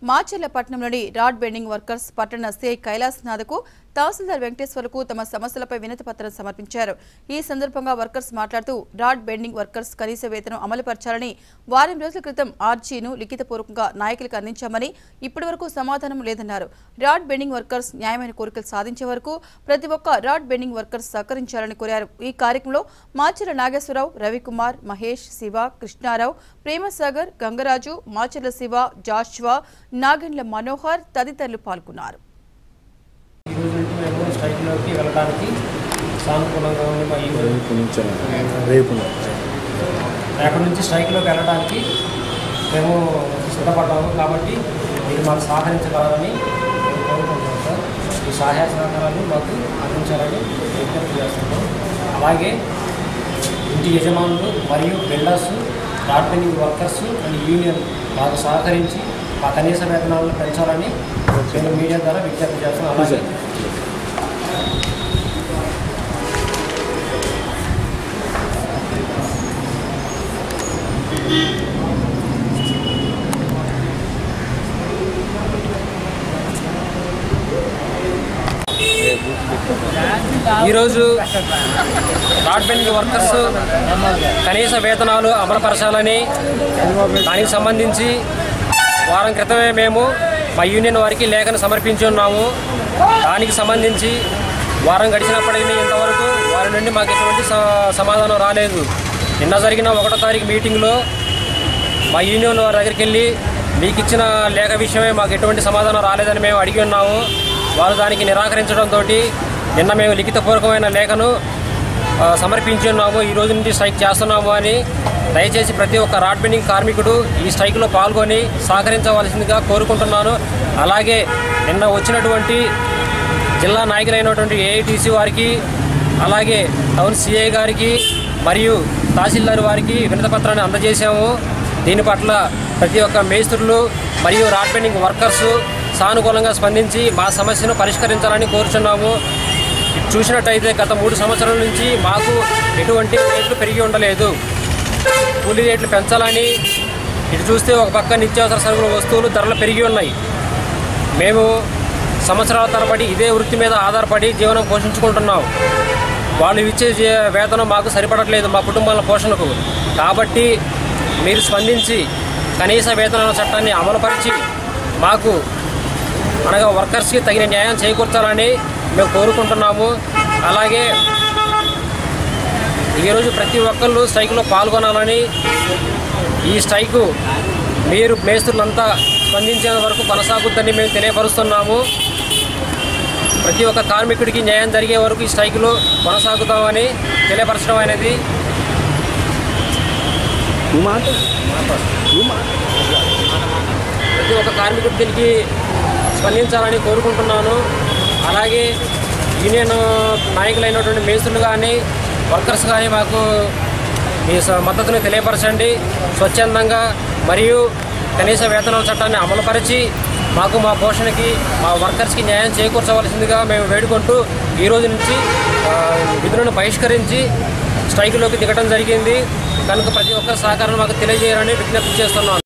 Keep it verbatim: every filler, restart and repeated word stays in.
మాచర్ల పట్టణంలోని rod bending workers పట్టణ CI Kailas నాథకు తహసీల్దార్ వెంకటేశ్వర్లకు తమ సమస్యలపై వినతి పత్రం సమర్పించారు. ఈ సందర్భంగా వర్కర్స్ మాట్లాడుతూ రాడ్ బెండింగ్ వర్కర్స్ కనీస వేతనం అమలుపరచాలని వారం రోజుల క్రితం ఆర్జీను లిఖితపూర్వకంగా నాయకులకు అందించామని ఇప్పటి వరకు సమాధానం లేదన్నారు. రాడ్ బెండింగ్ వర్కర్స్ న్యాయమైన కోరికలు సాధించే వరకు ప్రతి ఒక్క రాడ్ బెండింగ్ వర్కర్స్ సహకరించాలని కోరారు. ఈ కార్యక్రమంలో మాచర్ల నాగేశ్వరరావు, రవికుమార్, మహేష్, శివ, కృష్ణారావు, ప్రేమసాగర్, గంగరాజు, మాచర్ల శివ, జాషువా, నాగండ్ల మనోహర్ తదితరులు పాల్గొన్నారు. స్ట్రైక్లోకి వెళ్ళడానికి సానుకూలంగా ఉంది. మా అక్కడి నుంచి స్ట్రైక్లోకి వెళ్ళడానికి మేము సిద్ధపడ్డాము. కాబట్టి మీరు మాకు సహకరించగలరని మేము కోరుకుంటున్నాం సార్. ఈ సహాయ సహకారాలు మాకు అందించాలని విజ్ఞప్తి చేస్తున్నాం. అలాగే ఇంటి యజమానులు మరియు builders, rod bending workers and union మాకు సహకరించి మా కనీస వేతనాలను పెంచాలని నేను మీడియా ద్వారా విజ్ఞప్తి చేస్తున్నాం. అలాగే ఈరోజు రాడ్ బెండింగ్ వర్కర్స్ కనీస వేతనాలు అమలుపరచాలని దానికి సంబంధించి వారం క్రితమే మేము మా యూనియన్ వారికి లేఖను సమర్పించి ఉన్నాము. దానికి సంబంధించి వారం గడిచినప్పటికీ ఇంతవరకు వారి నుండి మాకు ఎటువంటి సమాధానం రాలేదు. నిన్న జరిగిన ఒకటో తారీఖు మీటింగ్లో మా యూనియన్ వారి దగ్గరికి వెళ్ళి మీకు ఇచ్చిన లేఖ విషయమే మాకు ఎటువంటి సమాధానం రాలేదని మేము అడిగి ఉన్నాము. వారు దానికి నిరాకరించడంతో నిన్న మేము లిఖితపూర్వకమైన లేఖను సమర్పించి ఉన్నాము. ఈ రోజు నుండి స్ట్రైక్ చేస్తున్నాము అని. దయచేసి ప్రతి ఒక్క రాడ్ బెండింగ్ కార్మికుడు ఈ స్ట్రైక్లో పాల్గొని సహకరించవలసిందిగా కోరుకుంటున్నాను. అలాగే నిన్న వచ్చినటువంటి జిల్లా నాయకులైనటువంటి ఏఐటీసీ వారికి, అలాగే టౌన్ సిఐ గారికి మరియు తహసీల్దార్ వారికి వినతి పత్రాన్ని అందజేశాము. దీని పట్ల ప్రతి ఒక్క మేస్త్రులు మరియు రాడ్ బెండింగ్ వర్కర్సు సానుకూలంగా స్పందించి మా సమస్యను పరిష్కరించాలని కోరుచున్నాము. చూసినట్టయితే గత మూడు సంవత్సరాల నుంచి మాకు ఎటువంటి రేట్లు పెరిగి ఉండలేదు. కూలీ రేట్లు పెంచాలని ఇటు చూస్తే ఒక పక్క నిత్యావసర సరుకుల వస్తువులు ధరలు పెరిగి ఉన్నాయి. మేము సంవత్సరాల తరబడి ఇదే వృత్తి మీద ఆధారపడి జీవనం పోషించుకుంటున్నాం. వాళ్ళు ఇచ్చే వేతనం మాకు సరిపడట్లేదు మా కుటుంబాల పోషణకు. కాబట్టి మీరు స్పందించి కనీస వేతనాల చట్టాన్ని అమలుపరిచి మాకు అనగా వర్కర్స్కి తగిన న్యాయం చేకూర్చాలని మేము కోరుకుంటున్నాము. అలాగే ఈరోజు ప్రతి ఒక్కళ్ళు స్ట్రైక్లో పాల్గొనాలని, ఈ స్ట్రైకు మీరు మేస్త్రులంతా స్పందించేంత వరకు కొనసాగుద్దని మేము తెలియపరుస్తున్నాము. ప్రతి ఒక్క కార్మికుడికి న్యాయం జరిగే వరకు ఈ స్ట్రైకులో కొనసాగుతామని తెలియపరచడం అనేది ప్రతి ఒక్క కార్మికుడి దీనికి స్పందించాలని కోరుకుంటున్నాను. అలాగే యూనియన్ నాయకులైనటువంటి మేస్త్రులు కానీ వర్కర్స్ కానీ మాకు మీ మద్దతుని తెలియపరచండి. స్వచ్ఛందంగా మరియు కనీస వేతనాల చట్టాన్ని అమలుపరిచి మాకు మా పోషణకి మా వర్కర్స్కి న్యాయం చేకూర్చవలసిందిగా మేము వేడుకుంటూ ఈరోజు నుంచి విధులను బహిష్కరించి స్ట్రైక్లోకి దిగడం జరిగింది. కనుక ప్రతి ఒక్కరి సహకారం మాకు తెలియజేయాలని విజ్ఞప్తి చేస్తున్నాను.